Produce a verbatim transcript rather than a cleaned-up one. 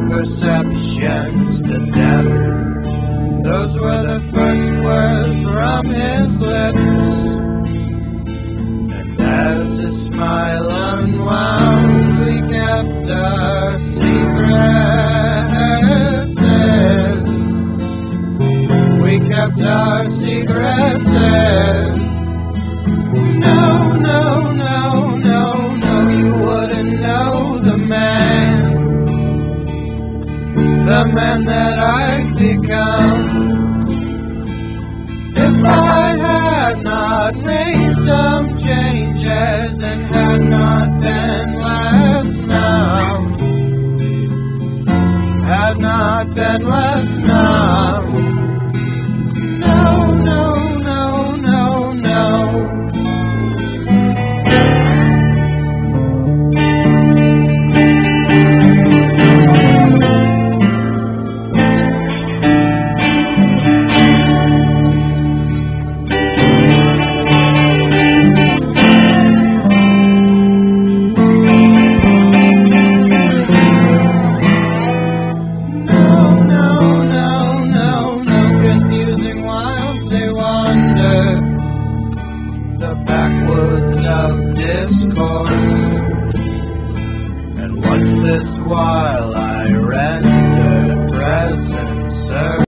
perceptions to death. Those were the first words from his lips. And as his smile unwound, we kept our secrets. We kept our secrets. No, no, no, no, no, you wouldn't know the man. The man that I've become. If I had not made some changes and had not been less numb, had not been less numb. No, no, no, no, no. The backwoods of discourse, and what's this while I render present service?